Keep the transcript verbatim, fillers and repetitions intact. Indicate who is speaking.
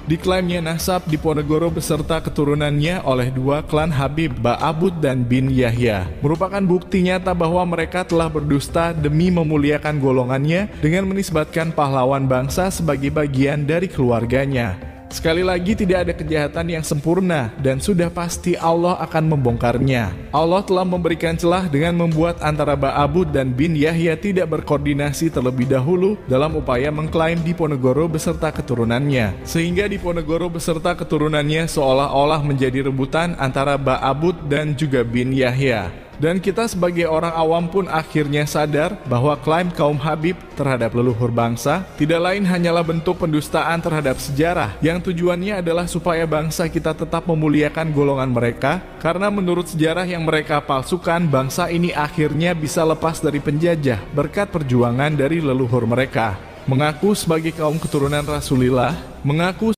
Speaker 1: Diklaimnya nasab Diponegoro beserta keturunannya oleh dua klan Habib, Ba'abud dan bin Yahya, merupakan bukti nyata bahwa mereka telah berdusta demi memuliakan golongannya dengan menisbatkan pahlawan bangsa sebagai bagian dari keluarganya. Sekali lagi, tidak ada kejahatan yang sempurna dan sudah pasti Allah akan membongkarnya. Allah telah memberikan celah dengan membuat antara Ba'abud dan bin Yahya tidak berkoordinasi terlebih dahulu dalam upaya mengklaim Diponegoro beserta keturunannya, sehingga Diponegoro beserta keturunannya seolah-olah menjadi rebutan antara Ba'abud dan juga bin Yahya. Dan kita sebagai orang awam pun akhirnya sadar bahwa klaim kaum Habib terhadap leluhur bangsa tidak lain hanyalah bentuk pendustaan terhadap sejarah yang tujuannya adalah supaya bangsa kita tetap memuliakan golongan mereka, karena menurut sejarah yang mereka palsukan, bangsa ini akhirnya bisa lepas dari penjajah berkat perjuangan dari leluhur mereka. Mengaku sebagai kaum keturunan Rasulullah, mengaku